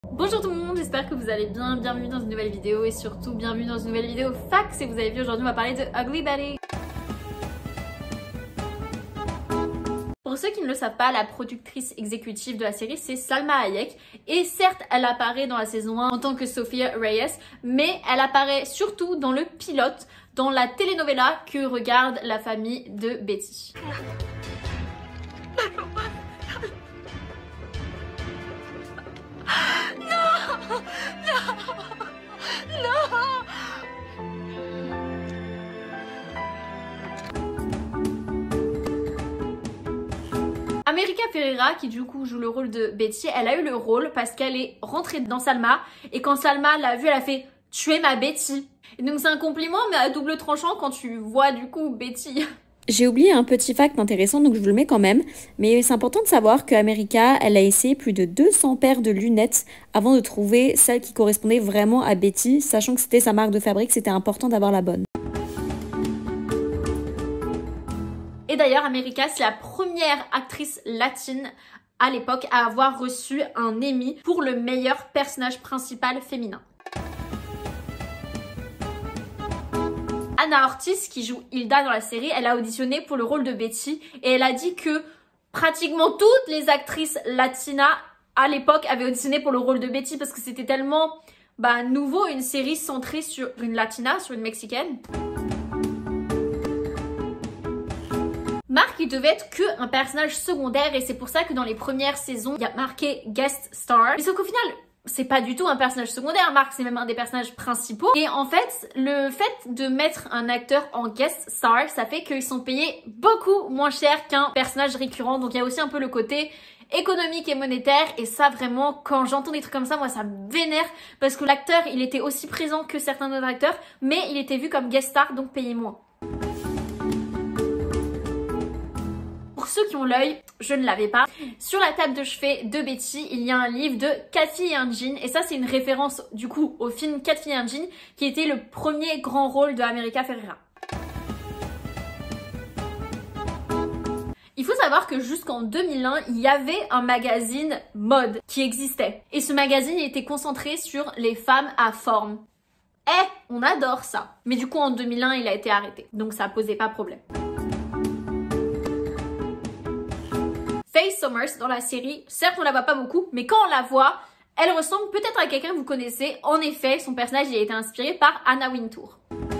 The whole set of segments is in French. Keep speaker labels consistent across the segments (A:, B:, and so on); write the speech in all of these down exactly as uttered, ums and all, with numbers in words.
A: Bonjour tout le monde, j'espère que vous allez bien, bienvenue dans une nouvelle vidéo et surtout bienvenue dans une nouvelle vidéo fac. Si vous avez vu, aujourd'hui on va parler de Ugly Betty. Pour ceux qui ne le savent pas, la productrice exécutive de la série c'est Salma Hayek et certes elle apparaît dans la saison un en tant que Sophia Reyes, mais elle apparaît surtout dans le pilote, dans la telenovela que regarde la famille de Betty. America Ferrera, qui du coup joue le rôle de Betty, elle a eu le rôle parce qu'elle est rentrée dans Salma et quand Salma l'a vue, elle a fait « Tu es ma Betty ». Et donc c'est un compliment mais à double tranchant quand tu vois du coup Betty.
B: J'ai oublié un petit fact intéressant, donc je vous le mets quand même. Mais c'est important de savoir qu'America, elle a essayé plus de deux cents paires de lunettes avant de trouver celle qui correspondait vraiment à Betty, sachant que c'était sa marque de fabrique, c'était important d'avoir la bonne.
A: Et d'ailleurs, America, c'est la première actrice latine à l'époque à avoir reçu un Emmy pour le meilleur personnage principal féminin. Anna Ortiz, qui joue Hilda dans la série, elle a auditionné pour le rôle de Betty et elle a dit que pratiquement toutes les actrices latinas à l'époque avaient auditionné pour le rôle de Betty parce que c'était tellement bah, nouveau, une série centrée sur une latina, sur une mexicaine. Marc, il devait être que un personnage secondaire et c'est pour ça que dans les premières saisons, il y a marqué guest star. Mais sauf qu'au final, c'est pas du tout un personnage secondaire, Marc, c'est même un des personnages principaux. Et en fait, le fait de mettre un acteur en guest star, ça fait qu'ils sont payés beaucoup moins cher qu'un personnage récurrent. Donc il y a aussi un peu le côté économique et monétaire. Et ça, vraiment, quand j'entends des trucs comme ça, moi, ça me vénère. Parce que l'acteur, il était aussi présent que certains autres acteurs, mais il était vu comme guest star, donc payé moins. Pour ceux qui ont l'œil, je ne l'avais pas. Sur la table de chevet de Betty, il y a un livre de Quatre filles et un jean. Et ça, c'est une référence du coup au film Quatre filles et un jean, qui était le premier grand rôle de America Ferrera. Il faut savoir que jusqu'en deux mille un, il y avait un magazine mode qui existait. Et ce magazine il était concentré sur les femmes à forme. Eh, on adore ça. Mais du coup, en deux mille un, il a été arrêté. Donc ça posait pas problème. Faye Sommers dans la série, certes on la voit pas beaucoup, mais quand on la voit, elle ressemble peut-être à quelqu'un que vous connaissez. En effet, son personnage il a été inspiré par Anna Wintour.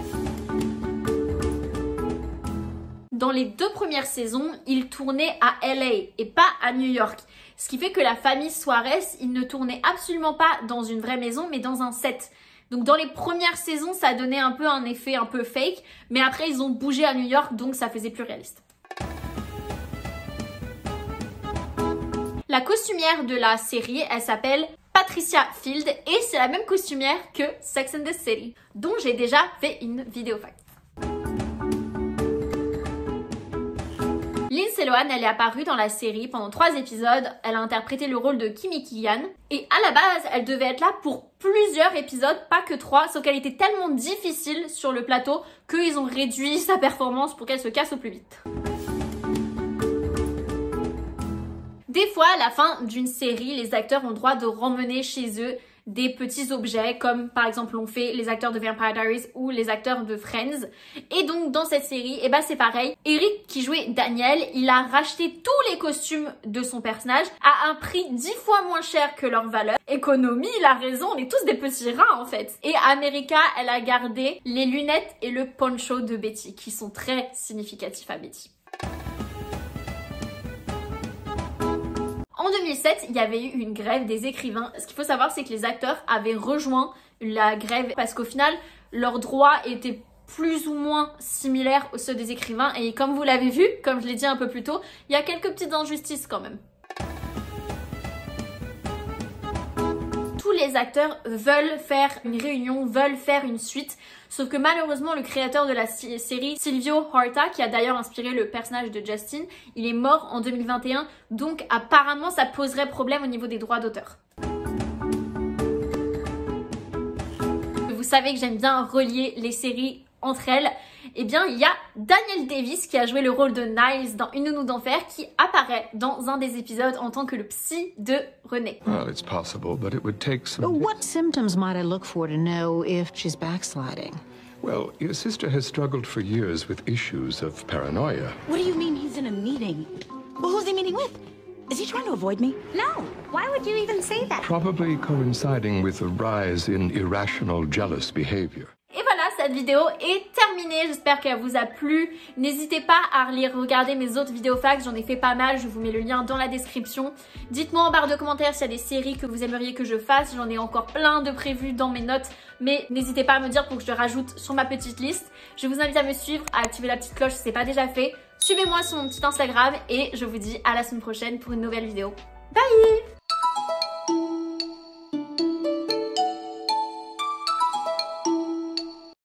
A: Dans les deux premières saisons, il tournait à L A et pas à New York. Ce qui fait que la famille Suarez, il ne tournait absolument pas dans une vraie maison, mais dans un set. Donc dans les premières saisons, ça donnait un peu un effet un peu fake, mais après ils ont bougé à New York, donc ça faisait plus réaliste. La costumière de la série, elle s'appelle Patricia Field et c'est la même costumière que Sex and the City, dont j'ai déjà fait une vidéo fact. Lindsay Lohan, elle est apparue dans la série pendant trois épisodes. Elle a interprété le rôle de Kimi Kian et à la base, elle devait être là pour plusieurs épisodes, pas que trois, sauf qu'elle était tellement difficile sur le plateau qu'ils ont réduit sa performance pour qu'elle se casse au plus vite. Des fois, à la fin d'une série, les acteurs ont le droit de ramener chez eux des petits objets, comme par exemple l'ont fait les acteurs de Vampire Diaries ou les acteurs de Friends. Et donc dans cette série, eh ben c'est pareil. Eric, qui jouait Daniel, il a racheté tous les costumes de son personnage à un prix dix fois moins cher que leur valeur. Économie, il a raison, on est tous des petits rats en fait. Et America, elle a gardé les lunettes et le poncho de Betty, qui sont très significatifs à Betty. En deux mille sept, il y avait eu une grève des écrivains. Ce qu'il faut savoir, c'est que les acteurs avaient rejoint la grève parce qu'au final, leurs droits étaient plus ou moins similaires aux ceux des écrivains. Et comme vous l'avez vu, comme je l'ai dit un peu plus tôt, il y a quelques petites injustices quand même. Tous les acteurs veulent faire une réunion, veulent faire une suite. Sauf que malheureusement, le créateur de la série, Silvio Horta, qui a d'ailleurs inspiré le personnage de Justin, il est mort en deux mille vingt et un. Donc apparemment, ça poserait problème au niveau des droits d'auteur. Vous savez que j'aime bien relier les séries entre elles. Eh bien, il y a Daniel Davis qui a joué le rôle de Niles dans Une nounou d'enfer qui apparaît dans un des épisodes en tant que le psy de Renée.
C: Well, it's possible, but it would take some...
D: What symptoms might I look for to know if she's backsliding?
C: Well, your sister has struggled for years with issues of paranoia.
E: What do you mean he's in a meeting? Well, who's he meeting with? Is he trying to avoid me?
F: No. Why would you even say that?
C: Probably coinciding with a rise in irrational, jealous behavior.
A: Et voilà, cette vidéo est terminée. J'espère qu'elle vous a plu. N'hésitez pas à relire, regarder mes autres vidéos facts. J'en ai fait pas mal. Je vous mets le lien dans la description. Dites-moi en barre de commentaires s'il y a des séries que vous aimeriez que je fasse. J'en ai encore plein de prévues dans mes notes. Mais n'hésitez pas à me dire pour que je le rajoute sur ma petite liste. Je vous invite à me suivre, à activer la petite cloche si ce n'est pas déjà fait. Suivez-moi sur mon petit Instagram et je vous dis à la semaine prochaine pour une nouvelle vidéo. Bye!